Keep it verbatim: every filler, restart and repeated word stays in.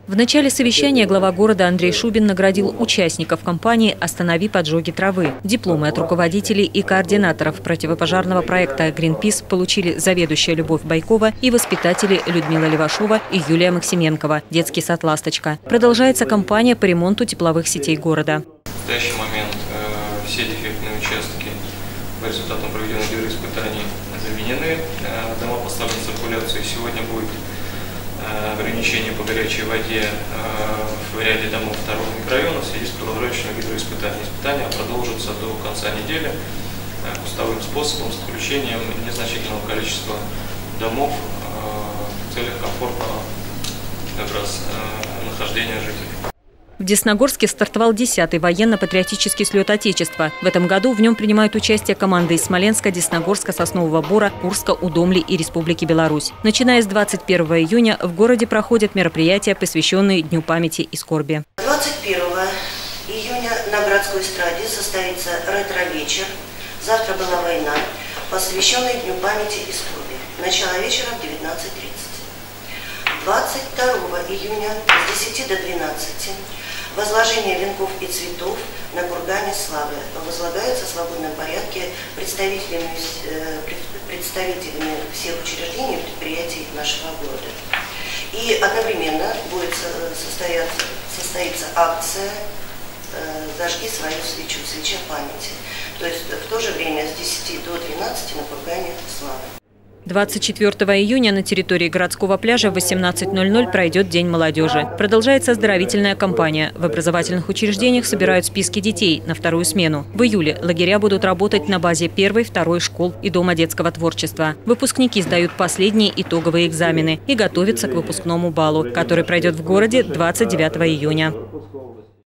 В начале совещания глава города Андрей Шубин наградил участников кампании «Останови поджоги травы». Дипломы от руководителей и координаторов противопожарного проекта «Гринпис» получили заведующая Любовь Байкова и воспитатели Людмила Левашова и Юлия Максименкова, детский сад «Ласточка». Продолжается кампания по ремонту тепловых сетей города. В настоящий момент э, все дефектные участки по результатам проведенных гидроиспытаний заменены. Э, дома поставлены в циркуляцию. Сегодня будет ограничения по горячей воде в ряде домов второго микрорайона в связи с продолжающими гидроиспытаниями. Испытания продолжатся до конца недели кустовым способом с отключением незначительного количества домов в целях комфортного как раз нахождения жителей. В Десногорске стартовал десятый военно-патриотический слет Отечества. В этом году в нем принимают участие команды из Смоленска, Десногорска, Соснового Бора, Курска, Удомли и Республики Беларусь. Начиная с двадцать первого июня в городе проходят мероприятия, посвященные Дню памяти и скорби. двадцать первого июня на городской эстраде состоится ретро-вечер «Завтра была война», посвященный Дню памяти и скорби. Начало вечера в девятнадцать тридцать. двадцать второго июня с десяти до двенадцати возложение венков и цветов на кургане славы возлагается в свободном порядке представителями, представителями всех учреждений и предприятий нашего города. И одновременно будет состояться, состоится акция «Зажги свою свечу», свеча памяти. То есть в то же время с десяти до двенадцати на кургане славы. двадцать четвёртого июня на территории городского пляжа в восемнадцать ноль ноль пройдет День молодежи. Продолжается оздоровительная кампания. В образовательных учреждениях собирают списки детей на вторую смену. В июле лагеря будут работать на базе первой, второй школ и Дома детского творчества. Выпускники сдают последние итоговые экзамены и готовятся к выпускному балу, который пройдет в городе двадцать девятого июня.